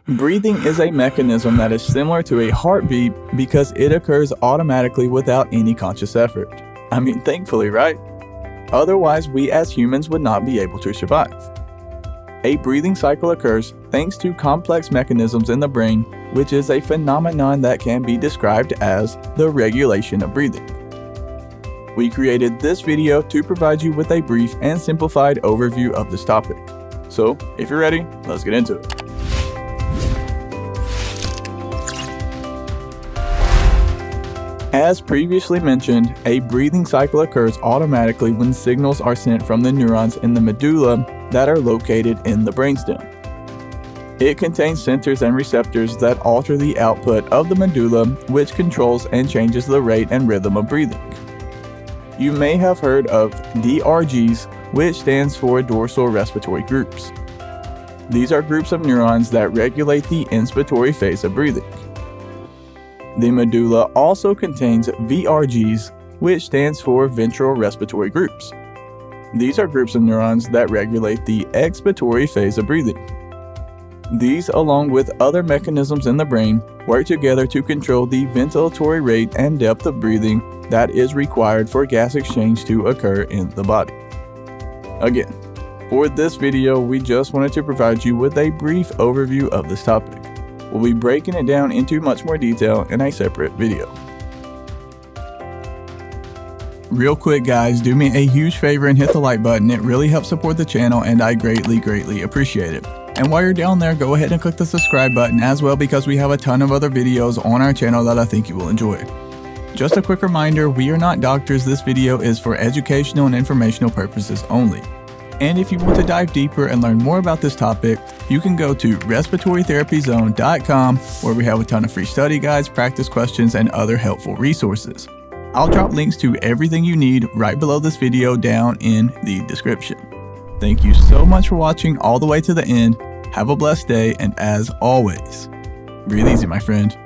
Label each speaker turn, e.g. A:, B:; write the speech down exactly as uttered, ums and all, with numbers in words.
A: Breathing is a mechanism that is similar to a heartbeat because it occurs automatically without any conscious effort. I mean, thankfully, right? Otherwise, we as humans would not be able to survive. A breathing cycle occurs thanks to complex mechanisms in the brain, which is a phenomenon that can be described as the regulation of breathing. We created this video to provide you with a brief and simplified overview of this topic. So, if you're ready, let's get into it. As previously mentioned, a breathing cycle occurs automatically when signals are sent from the neurons in the medulla that are located in the brainstem. It contains sensors and receptors that alter the output of the medulla, which controls and changes the rate and rhythm of breathing. You may have heard of D R Gs, which stands for dorsal respiratory groups. These are groups of neurons that regulate the inspiratory phase of breathing. The medulla also contains V R Gs, which stands for ventral respiratory groups. These are groups of neurons that regulate the expiratory phase of breathing. These, along with other mechanisms in the brain, work together to control the ventilatory rate and depth of breathing that is required for gas exchange to occur in the body. Again, for this video, we just wanted to provide you with a brief overview of this topic. We'll be breaking it down into much more detail in a separate video. Real quick guys, do me a huge favor and hit the like button. It really helps support the channel and I greatly, greatly appreciate it. And while you're down there, go ahead and click the subscribe button as well because we have a ton of other videos on our channel that I think you will enjoy. Just a quick reminder, we are not doctors. This video is for educational and informational purposes only. And if you want to dive deeper and learn more about this topic, you can go to respiratory therapy zone dot com where we have a ton of free study guides, practice questions, and other helpful resources. I'll drop links to everything you need right below this video down in the description. Thank you so much for watching all the way to the end. Have a blessed day, and as always, breathe easy, my friend.